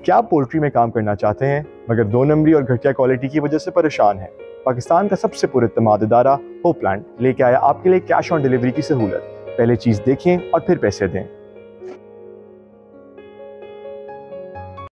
क्या आप पोल्ट्री में काम करना चाहते हैं मगर 2 नंबरी और घटिया क्वालिटी की वजह से परेशान हैं? पाकिस्तान का सबसे पुरएतमाद इदारा होपलैंड लेके आया आपके लिए कैश ऑन डिलीवरी की सहूलत। पहले चीज़ देखें और फिर पैसे दें।